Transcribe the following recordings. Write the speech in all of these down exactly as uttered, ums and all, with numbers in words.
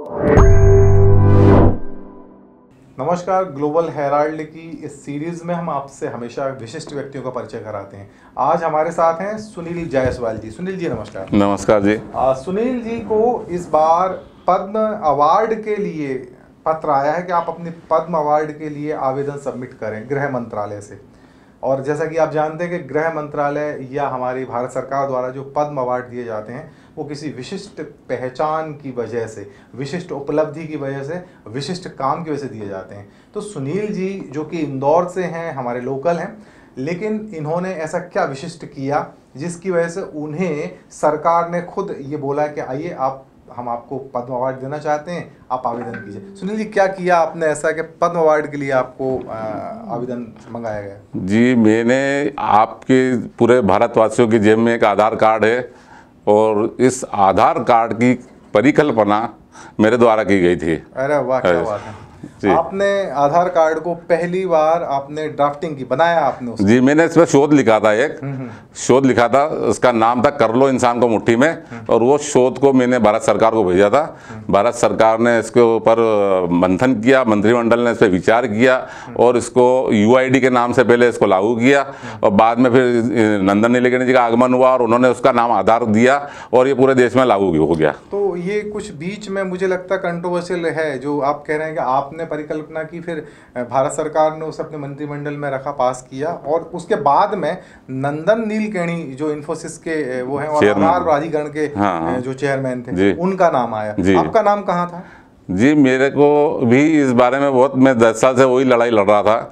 नमस्कार, global Herald की इस सीरीज में हम आपसे हमेशा विशिष्ट व्यक्तियों का परिचय कराते हैं। आज हमारे साथ हैं सुनील जायसवाल जी। सुनील जी नमस्कार। नमस्कार जी। आ, सुनील जी को इस बार पद्म अवार्ड के लिए पत्र आया है कि आप अपने पद्म अवार्ड के लिए आवेदन सबमिट करें गृह मंत्रालय से। और जैसा कि आप जानते हैं कि गृह मंत्रालय या हमारी भारत सरकार द्वारा जो पद्म अवार्ड दिए जाते हैं वो किसी विशिष्ट पहचान की वजह से, विशिष्ट उपलब्धि की वजह से, विशिष्ट काम की वजह से दिए जाते हैं। तो सुनील जी जो कि इंदौर से हैं, हमारे लोकल हैं, लेकिन इन्होंने ऐसा क्या विशिष्ट किया जिसकी वजह से उन्हें सरकार ने खुद ये बोला कि आइए आप, हम आपको पद्म अवार्ड देना चाहते हैं, आप आवेदन कीजिए। सुनील जी क्या किया आपने ऐसा कि पद्म अवार्ड के लिए आपको आवेदन मंगाया गया? जी, मैंने आपके पूरे भारतवासियों की जेब में एक आधार कार्ड है और इस आधार कार्ड की परिकल्पना मेरे द्वारा की गई थी। अरे वाह, क्या बात है। आपने आधार कार्ड को पहली बार आपने ड्राफ्टिंग की, बनाया आपने उसको? जी, मैंने इसमें शोध लिखा था, एक शोध लिखा था, उसका नाम था कर लो इंसान को मुट्ठी में, और वो शोध को मैंने भारत सरकार को भेजा था। भारत सरकार ने इसके ऊपर मंथन किया, मंत्रिमंडल ने इस पर विचार किया और इसको यूआईडी के नाम से पहले इसको लागू किया और बाद में फिर नंदन नीलेकणी जी का आगमन हुआ और उन्होंने उसका नाम आधार दिया और ये पूरे देश में लागू हो गया। तो ये कुछ बीच में मुझे लगता है कंट्रोवर्शियल है जो आप कह रहे हैं कि आपने परिकल्पना की, फिर भारत सरकार ने उसे अपने मंत्रिमंडल में रखा, पास किया, और उसके बाद में नंदन नीलेकणी जो इन्फोसिस के वो हैं और आधार प्राधिकरण के हाँ, जो चेयरमैन थे, उनका नाम आया। आपका नाम कहाँ था? जी, मेरे को भी इस बारे में बहुत, मैं दस साल से वही लड़ाई लड़ रहा था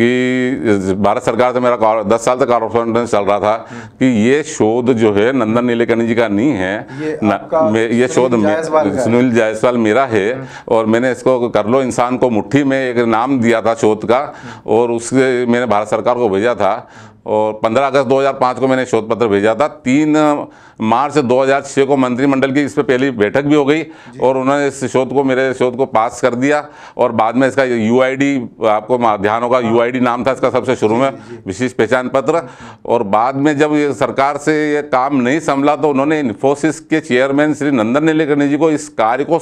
कि भारत सरकार से मेरा दस साल से कॉरस्पॉन्डेंस चल रहा था कि ये शोध जो है नंदन नीलेकणी जी का नहीं है, ये, न, ये शोध सुनील जायसवाल मेरा है और मैंने इसको कर लो इंसान को मुट्ठी में एक नाम दिया था शोध का और उसके मैंने भारत सरकार को भेजा था और पंद्रह अगस्त दो हज़ार पाँच को मैंने शोध पत्र भेजा था। तीन मार्च दो हज़ार छह को मंत्रिमंडल की इस पर पहली बैठक भी हो गई और उन्होंने इस शोध को, मेरे शोध को पास कर दिया और बाद में इसका यूआईडी, आपको ध्यान होगा, यूआईडी नाम था इसका सबसे शुरू में, विशिष्ट पहचान पत्र। और बाद में जब ये सरकार से ये काम नहीं संभला तो उन्होंने इन्फोसिस के चेयरमैन श्री नंदन नीलेकणी जी को इस कार्य को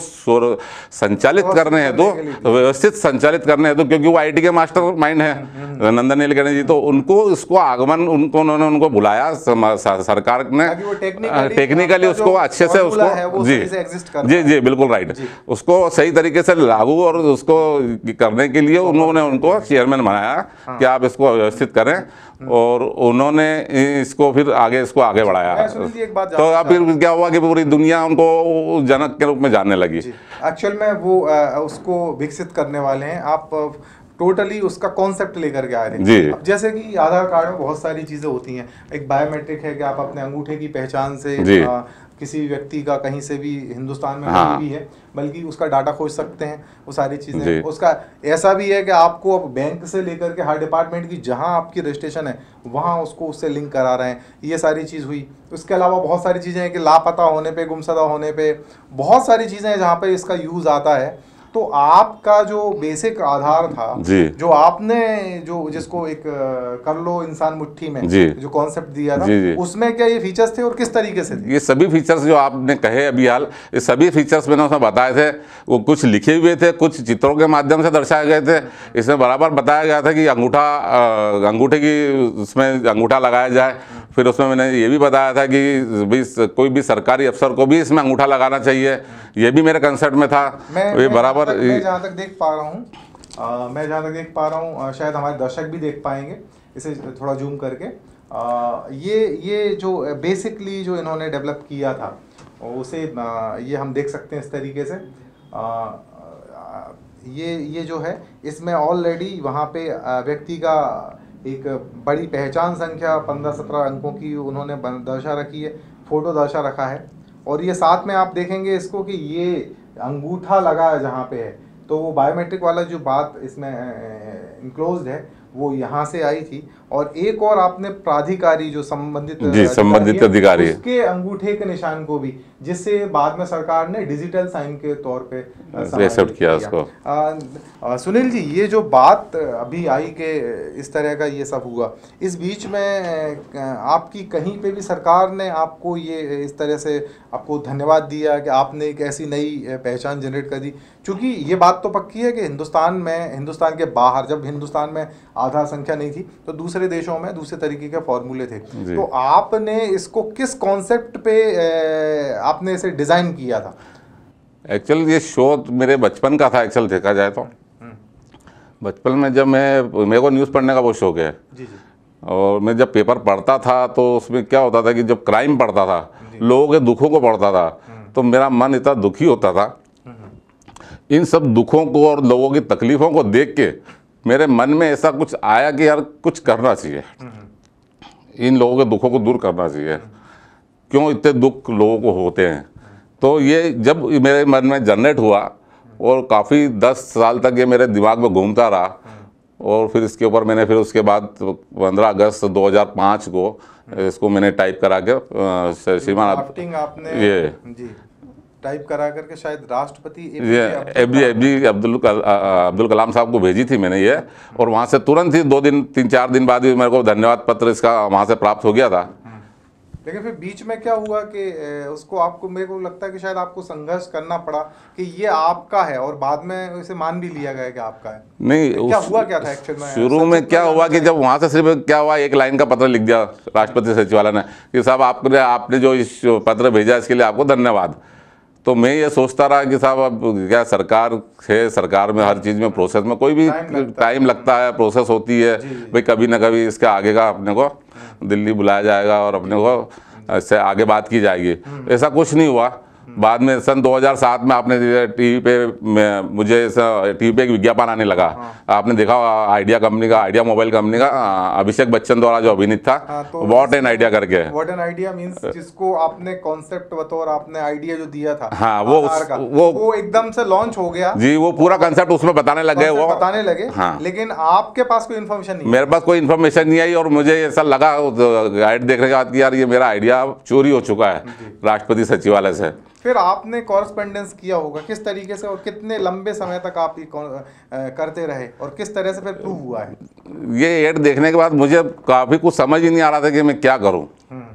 संचालित करने हेतु, व्यवस्थित संचालित करने हेतु, क्योंकि वो आई टी के मास्टर माइंड है नंदन नीलेकणी जी, तो उनको इसको आगमन उनको उन्होंने उनको बुलाया सरकार ने, टेक्निकली उसको अच्छे से उसको जी जी जी बिल्कुल राइट, उसको सही तरीके से लागू और उसको करने के लिए उन्होंने उनको चेयरमैन बनाया कि आप इसको व्यवस्थित करें और उन्होंने इसको फिर आगे इसको आगे बढ़ाया। तो अब फिर क्या हुआ कि पूरी दुनिया उनको जनक के रूप में जानने लगी। एक्चुअल में वो उसको विकसित करने वाले हैं, आप टोटली उसका कॉन्सेप्ट लेकर के आए थे। अब जैसे कि आधार कार्ड में बहुत सारी चीजें होती हैं, एक बायोमेट्रिक है कि आप अपने अंगूठे की पहचान से आ, किसी व्यक्ति का कहीं से भी हिंदुस्तान में हाँ। भी है बल्कि उसका डाटा खोज सकते हैं, वो सारी चीजें। उसका ऐसा भी है कि आपको अब बैंक से लेकर के हर डिपार्टमेंट की जहां आपकी रजिस्ट्रेशन है वहां उसको उससे लिंक करा रहे हैं, ये सारी चीज हुई। उसके अलावा बहुत सारी चीजें हैं कि लापता होने पे, गुमशुदा होने पे, बहुत सारी चीजें हैं जहाँ पे इसका यूज आता है। तो आपका जो बेसिक आधार था, जो आपने जो जिसको एक कर लो इंसान मुट्ठी में जो कॉन्सेप्ट दिया था, उसमें क्या ये फीचर्स थे और किस तरीके से थे? ये सभी फीचर्स जो आपने कहे अभी हाल, ये सभी फीचर्स मैंने उसमें बताए थे। वो कुछ लिखे हुए थे, कुछ चित्रों के माध्यम से दर्शाए गए थे। इसमें बराबर बताया गया था कि अंगूठा, अंगूठे की उसमें अंगूठा लगाया जाए। फिर उसमें मैंने ये भी बताया था कि भी कोई भी सरकारी अफसर को भी इसमें अंगूठा लगाना चाहिए, ये भी मेरे कंसेप्ट में था। ये बराबर मैं जहाँ तक देख पा रहा हूँ, मैं जहाँ तक देख पा रहा हूँ, शायद हमारे दर्शक भी देख पाएंगे इसे थोड़ा जूम करके। आ, ये ये जो बेसिकली जो इन्होंने डेवलप किया था उसे आ, ये हम देख सकते हैं इस तरीके से। आ, ये ये जो है इसमें ऑलरेडी वहाँ पे व्यक्ति का एक बड़ी पहचान संख्या पंद्रह सत्रह अंकों की उन्होंने दर्शा रखी है, फोटो दर्शा रखा है। और ये साथ में आप देखेंगे इसको कि ये अंगूठा लगा जहाँ पे है, तो वो बायोमेट्रिक वाला जो बात इसमें इंक्लोज्ड है वो यहाँ से आई थी, और एक और आपने प्राधिकारी जो संबंधित जी संबंधित अधिकारी उसके अंगूठे के निशान को भी, जिससे बाद में सरकार ने डिजिटल साइन के तौर पे एक्सेप्ट किया उसको। आ, आ, सुनील जी, ये जो बात अभी आई कि इस तरह का ये सब हुआ, इस बीच में आपकी कहीं पे भी सरकार ने आपको ये इस तरह से आपको धन्यवाद दिया कि आपने एक ऐसी नई पहचान जनरेट कर दी? क्योंकि ये बात तो पक्की है कि हिंदुस्तान में, हिंदुस्तान के बाहर, जब हिंदुस्तान में आधार संख्या नहीं थी तो दूसरे देशों में दूसरे तरीके के फॉर्मूले थे, तो आपने इसको किस कॉन्सेप्ट पे आपने इसे डिजाइन किया था? एक्चुअल ये शो मेरे बचपन का था, एक्चुअल देखा जाए तो बचपन में जब मैं मेरे को न्यूज़ पढ़ने का बहुत शौक है जी जी। और मैं जब पेपर पढ़ता था तो उसमें क्या होता था कि जब क्राइम पढ़ता था, लोगों के दुखों को पढ़ता था, तो मेरा मन इतना दुखी होता था। इन सब दुखों को और लोगों की तकलीफ़ों को देख के मेरे मन में ऐसा कुछ आया कि यार कुछ करना चाहिए, इन लोगों के दुखों को दूर करना चाहिए, क्यों इतने दुख लोगों को होते हैं। तो ये जब मेरे मन में जनरेट हुआ और काफ़ी दस साल तक ये मेरे दिमाग में घूमता रहा, और फिर इसके ऊपर मैंने फिर उसके बाद पंद्रह अगस्त दो हज़ार पाँच को इसको मैंने टाइप करा के श्रीमान आपने ये जी टाइप करा करके शायद राष्ट्रपति एपीजे अब्दुल अब्दुल कलाम साहब को भेजी थी मैंने ये, और वहाँ से तुरंत ही दो दिन तीन चार दिन बाद ही मेरे को धन्यवाद पत्र इसका वहाँ से प्राप्त हो गया था। लेकिन फिर बीच में क्या हुआ कि उसको आपको, मेरे को लगता है कि शायद आपको संघर्ष करना पड़ा कि ये आपका है, और बाद में इसे मान भी लिया गया कि आपका है। नहीं, क्या हुआ क्या था एक्चुअल में? शुरू में क्या हुआ कि जब वहाँ से सिर्फ क्या हुआ, एक लाइन का पत्र लिख दिया राष्ट्रपति सचिवालय ने कि साहब आपने आपने जो इस पत्र भेजा इसके लिए आपको धन्यवाद। तो मैं ये सोचता रहा कि साहब अब क्या सरकार है, सरकार में हर चीज़ में प्रोसेस में कोई भी टाइम लगता है, प्रोसेस होती है भाई, कभी ना कभी इसके आगे का अपने को दिल्ली बुलाया जाएगा और अपने को इससे आगे बात की जाएगी। ऐसा कुछ नहीं हुआ। बाद में सन दो हज़ार सात में आपने टीवी पे मुझे टीवी पे एक विज्ञापन आने लगा, आपने देखा आइडिया कंपनी का, आइडिया मोबाइल कंपनी का, अभिषेक बच्चन द्वारा जो अभिनीत था, व्हाट एन आइडिया करके। व्हाट एन आइडिया मींस जिसको आपने कॉन्सेप्ट बतौर आपने आइडिया जो दिया था, हाँ वो वो वो एकदम से लॉन्च हो गया जी, वो पूरा कंसेप्ट उसमें बताने लगे, वो बताने लगे। हाँ, लेकिन आपके पास कोई इन्फॉर्मेशन नहीं, मेरे पास कोई इन्फॉर्मेशन नहीं आई, और मुझे ऐसा लगा गाइड देखने के बाद कि यार ये मेरा आइडिया चोरी हो चुका है राष्ट्रपति सचिवालय से। फिर आपने कॉरेस्पॉन्डेंस किया होगा, किस तरीके से और कितने लंबे समय तक आप ये करते रहे और किस तरह से फिर प्रूव हुआ है? ये एड देखने के बाद मुझे काफ़ी कुछ समझ ही नहीं आ रहा था कि मैं क्या करूं,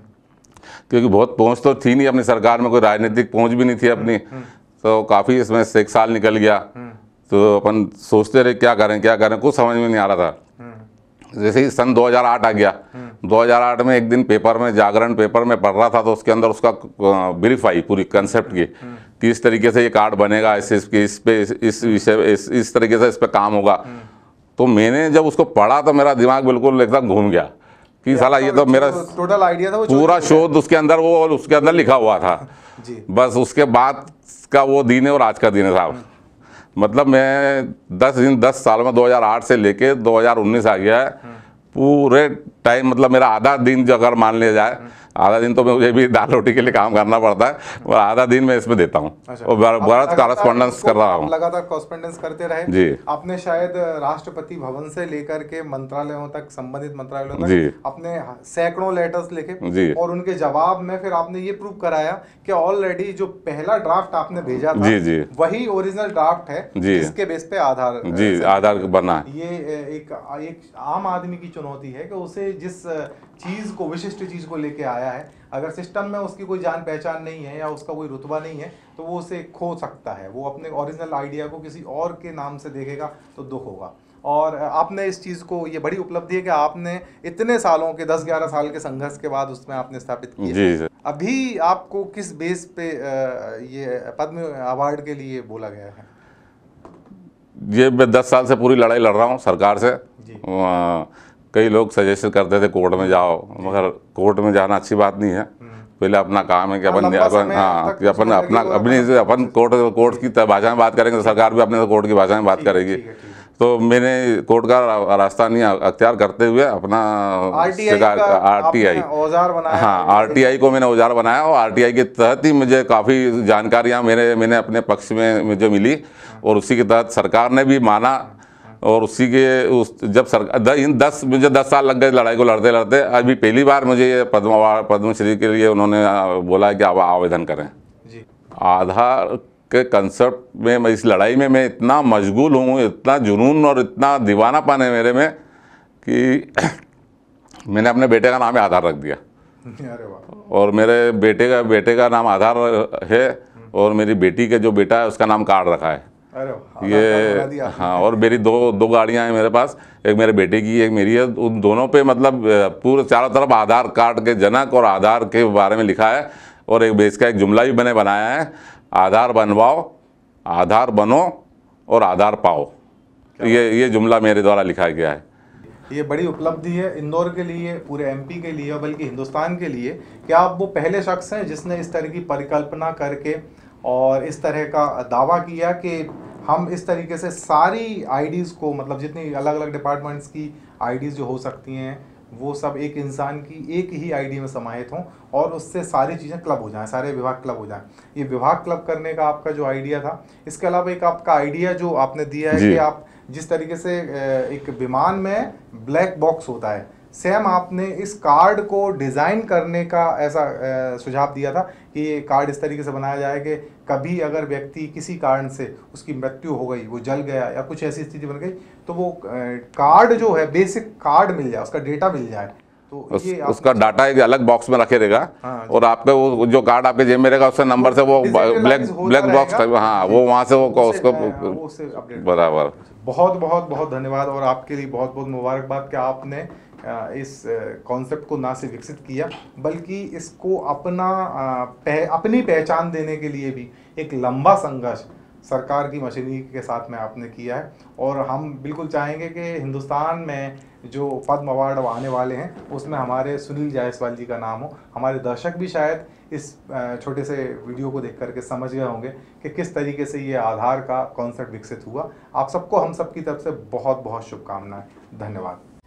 क्योंकि बहुत पहुंच तो थी नहीं अपनी सरकार में, कोई राजनीतिक पहुंच भी नहीं थी अपनी, तो काफ़ी इसमें से एक साल निकल गया। तो अपन सोचते रहे क्या करें क्या करें, कुछ समझ में नहीं आ रहा था। जैसे ही सन दो हज़ार आठ आ गया, दो हज़ार आठ में एक दिन पेपर में, जागरण पेपर में पढ़ रहा था, तो उसके अंदर उसका ब्रीफ आई पूरी कंसेप्ट की कि इस तरीके से ये कार्ड बनेगा, इस इस पे इस विषय इस इस तरीके से इस पे काम होगा। तो मैंने जब उसको पढ़ा तो मेरा दिमाग बिल्कुल एकदम घूम गया कि साला ये तो मेरा टोटल आइडिया था, वो पूरा शोध उसके अंदर, वो और उसके अंदर लिखा हुआ था जी। बस उसके बाद का वो दिन है और आज का दिन है साहब। मतलब मैं दस दिन दस साल में दो हज़ार आठ से लेके दो हज़ार उन्नीस आ गया है, पूरे टाइम मतलब मेरा आधा दिन जो अगर मान लिया जाए, आधा दिन तो मुझे भी दाल रोटी के लिए काम करना पड़ता है, और आधा दिन मैं इसमें देता हूँ और भारत कॉरेस्पॉन्डेंस कर रहा हूँ। लगातार कॉरेस्पॉन्डेंस करते रहे जी। आपने शायद राष्ट्रपति भवन से लेकर के मंत्रालयों तक, संबंधित मंत्रालयों तक अपने सैकड़ों लेटर्स लिखे, और उनके जवाब में फिर आपने ये प्रूव कराया कि ऑलरेडी जो पहला ड्राफ्ट आपने भेजा था जी जी वही ओरिजिनल ड्राफ्ट है, जिसके बेस पे आधार जी आधार बना। ये एक एक आम आदमी की चुनौती है कि उसे जिस चीज को, विशिष्ट चीज को लेके आया है, अगर सिस्टम में उसकी कोई जान पहचान नहीं है या उसका कोई रुतबा नहीं है तो वो उसे खो सकता है। वो अपने ओरिजिनल आइडिया को किसी और के नाम से देखेगा तो दुख होगा। और आपने इस चीज़ को, ये बड़ी उपलब्धि है कि आपने इतने सालों के, दस ग्यारह साल के संघर्ष के बाद उसमें आपने स्थापित किया। अभी आपको किस बेस पे ये पद्म अवार्ड के लिए बोला गया है? ये मैं दस साल से पूरी लड़ाई लड़ रहा हूँ सरकार से। कई लोग सजेशन करते थे कोर्ट में जाओ, मगर कोर्ट में जाना अच्छी बात नहीं है। पहले अपना काम है कि अपन अपन हाँ कि अपन अपना अपनी अपन कोर्ट कोर्ट की भाषा में बात करेंगे तो सरकार भी अपने कोर्ट की भाषा में बात करेगी। तो मैंने कोर्ट का रास्ता नहीं अख्तियार करते हुए अपना आर टी आई औजार बनाया। हाँ, आर टी आई को मैंने औजार बनाया, और आर टी आई के तहत ही मुझे काफ़ी जानकारियाँ मेरे मैंने अपने पक्ष में मुझे मिली, और उसी के तहत सरकार ने भी माना और उसी के उस जब सरकार इन दस मुझे दस साल लग गए लड़ाई को लड़ते लड़ते, अभी पहली बार मुझे ये पद्म अवार्ड पद्मश्री के लिए उन्होंने बोला है कि आप आवेदन करें जी। आधार के कंसेप्ट में मैं इस लड़ाई में मैं इतना मशगूल हूँ, इतना जुनून और इतना दीवानापन है मेरे में कि मैंने अपने बेटे का नाम ही आधार रख दिया। अरे वाह। और मेरे बेटे का बेटे का नाम आधार है और मेरी बेटी के जो बेटा है उसका नाम कार्ड रखा है। अरे ये हाँ, और मेरी दो दो गाड़ियाँ हैं मेरे पास, एक मेरे बेटे की एक मेरी है। उन दोनों पे मतलब पूरे चारों तरफ आधार कार्ड के जनक और आधार के बारे में लिखा है। और एक बेस का एक जुमला भी मैंने बनाया है, आधार बनवाओ, आधार बनो और आधार पाओ। ये ये जुमला मेरे द्वारा लिखा गया है। ये बड़ी उपलब्धि है इंदौर के लिए, पूरे एमपी के लिए, बल्कि हिंदुस्तान के लिए। क्या आप वो पहले शख्स हैं जिसने इस तरह की परिकल्पना करके और इस तरह का दावा किया कि हम इस तरीके से सारी आईडीज़ को, मतलब जितनी अलग अलग डिपार्टमेंट्स की आईडीज़ जो हो सकती हैं वो सब एक इंसान की एक ही आईडी में समाहित हों और उससे सारी चीज़ें क्लब हो जाएं, सारे विभाग क्लब हो जाएं। ये विभाग क्लब करने का आपका जो आइडिया था, इसके अलावा एक आपका आइडिया जो आपने दिया है कि आप जिस तरीके से एक विमान में ब्लैक बॉक्स होता है, सेम आपने इस कार्ड को डिज़ाइन करने का ऐसा सुझाव दिया था कि ये कार्ड इस तरीके से बनाया जाए कि कभी अगर व्यक्ति किसी कारण से उसकी मृत्यु हो गई, वो जल गया या कुछ ऐसी स्थिति बन गई, तो वो कार्ड जो है बेसिक कार्ड मिल जाए, उसका डेटा मिल जाए। तो उस, ये उसका डाटा एक अलग बॉक्स में रखे रहेगा। हाँ, और आपका वो जो कार्ड आपके जेब में रहेगा उससे नंबर से वो ब्लैक ब्लैक बॉक्स, हाँ वो वहाँ से वो उसको बराबर। बहुत बहुत बहुत धन्यवाद और आपके लिए बहुत बहुत मुबारकबाद कि आपने इस कॉन्सेप्ट को ना सिर्फ विकसित किया बल्कि इसको अपना पह, अपनी पहचान देने के लिए भी एक लंबा संघर्ष सरकार की मशीनरी के साथ में आपने किया है। और हम बिल्कुल चाहेंगे कि हिंदुस्तान में जो पद्म अवार्ड आने वाले हैं उसमें हमारे सुनील जायसवाल जी का नाम हो। हमारे दर्शक भी शायद इस छोटे से वीडियो को देख करके समझ गए होंगे कि किस तरीके से ये आधार का कॉन्सेप्ट विकसित हुआ। आप सबको हम सब की तरफ से बहुत बहुत शुभकामनाएं। धन्यवाद।